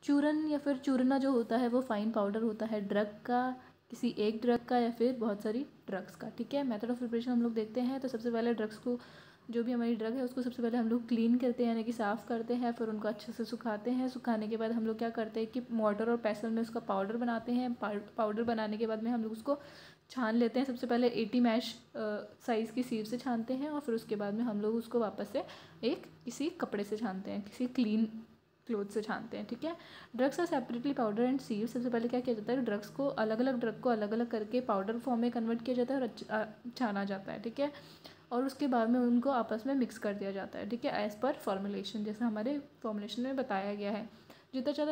चूरन या फिर चूरना जो होता है वो फाइन पाउडर होता है ड्रग का, किसी एक ड्रग का या फिर बहुत सारी ड्रग्स का। ठीक है, मेथड ऑफ प्रिपरेशन हम लोग देखते हैं। तो सबसे पहले ड्रग्स को, जो भी हमारी ड्रग है उसको सबसे पहले हम लोग क्लीन करते हैं, यानी कि साफ़ करते हैं, फिर उनको अच्छे से सुखाते हैं। सुखाने के बाद हम लोग क्या करते हैं कि मोर्टर और पेसल में उसका पाउडर बनाते हैं। पाउडर बनाने के बाद में हम लोग उसको छान लेते हैं। सबसे पहले 80 मैश साइज़ की सीव से छानते हैं और फिर उसके बाद में हम लोग उसको वापस से एक किसी कपड़े से छानते हैं, किसी क्लीन क्लोथ से छानते हैं। ठीक है, drugs are separately powder and sieve. सबसे पहले क्या किया जाता है, ड्रग्स को अलग अलग ड्रग को अलग अलग करके पाउडर फॉर्म में कन्वर्ट किया जाता है और छाना जाता है। ठीक है, और उसके बाद में उनको आपस में मिक्स कर दिया जाता है। ठीक है, एज़ पर फॉर्मुलेशन, जैसा हमारे फॉर्मुलेशन में बताया गया है। जितना ज़्यादा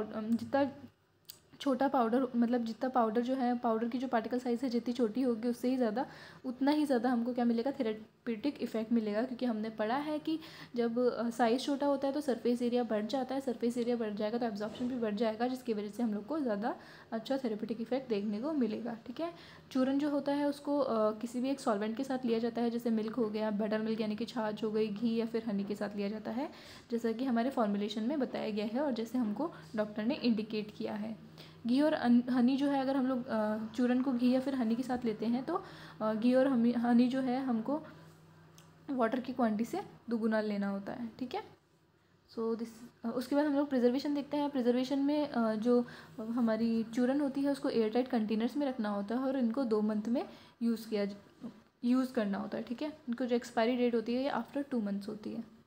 छोटा पाउडर, मतलब जितना पाउडर जो है, पाउडर की जो पार्टिकल साइज़ है जितनी छोटी होगी उससे ही ज़्यादा, उतना ही ज़्यादा हमको क्या मिलेगा, थेरेप्यूटिक इफेक्ट मिलेगा। क्योंकि हमने पढ़ा है कि जब साइज़ छोटा होता है तो सरफेस एरिया बढ़ जाता है, सरफेस एरिया बढ़ जाएगा तो एब्जॉर्प्शन भी बढ़ जाएगा, जिसकी वजह से हम लोग को ज़्यादा अच्छा थेरेप्यूटिक इफेक्ट देखने को मिलेगा। ठीक है, चूरन जो होता है उसको किसी भी एक सॉल्वेंट के साथ लिया जाता है, जैसे मिल्क हो गया, बटर मिल्क यानी कि छाछ हो गई, घी या फिर हनी के साथ लिया जाता है, जैसा कि हमारे फॉर्मुलेशन में बताया गया है और जैसे हमको डॉक्टर ने इंडिकेट किया है। घी और हनी जो है, अगर हम लोग चूरन को घी या फिर हनी के साथ लेते हैं तो घी और हनी जो है हमको वाटर की क्वांटिटी से दुगुना लेना होता है। ठीक है, सो उसके बाद हम लोग प्रिजर्वेशन देखते हैं। प्रिजर्वेशन में जो हमारी चूरन होती है उसको एयर टाइट कंटेनर्स में रखना होता है और इनको 2 मंथ में यूज़ करना होता है। ठीक है, इनको जो एक्सपायरी डेट होती है ये आफ्टर 2 मंथ्स होती है।